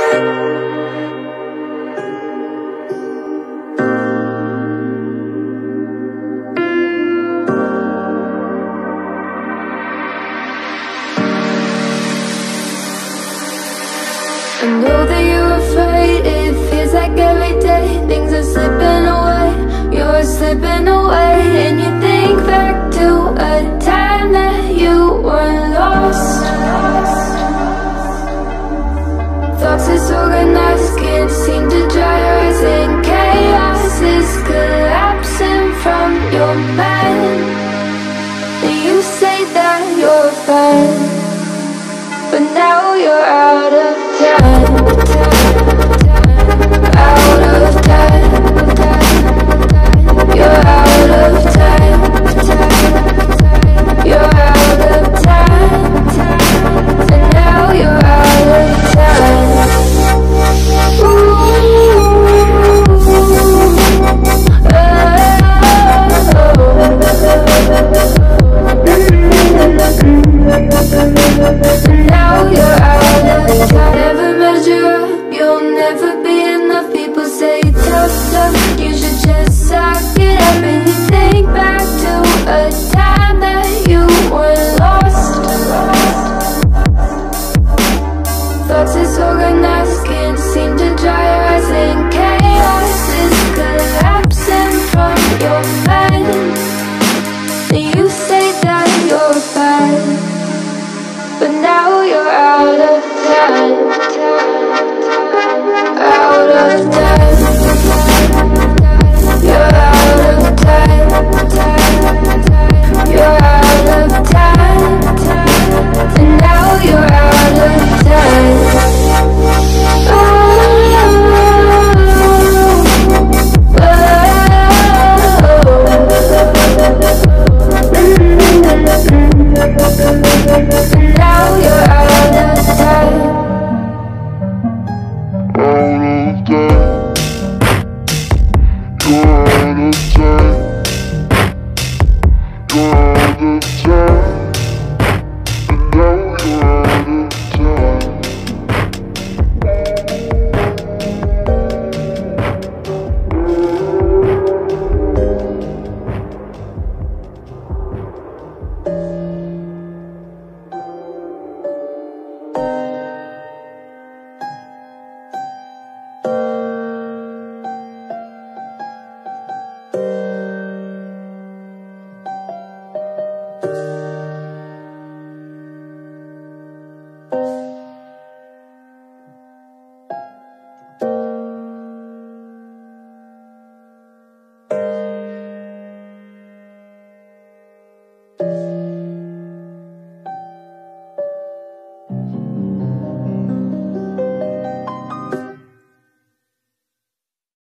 I know that you're afraid, it feels like every day things are slipping away, you're slipping away. And you think back to a time that you were lost. Thoughts disorganized, can't seem to dry your eyes, and chaos is collapsing from your mind. And you say that you're fine, but now you're out of time, out of time. You're out of time, you're out of time, and now you're out of time. Now you're out of time. Never measure up, you'll never be enough. People say tough love, you should just suck it up. And you think back to a time that you were lost. Thoughts is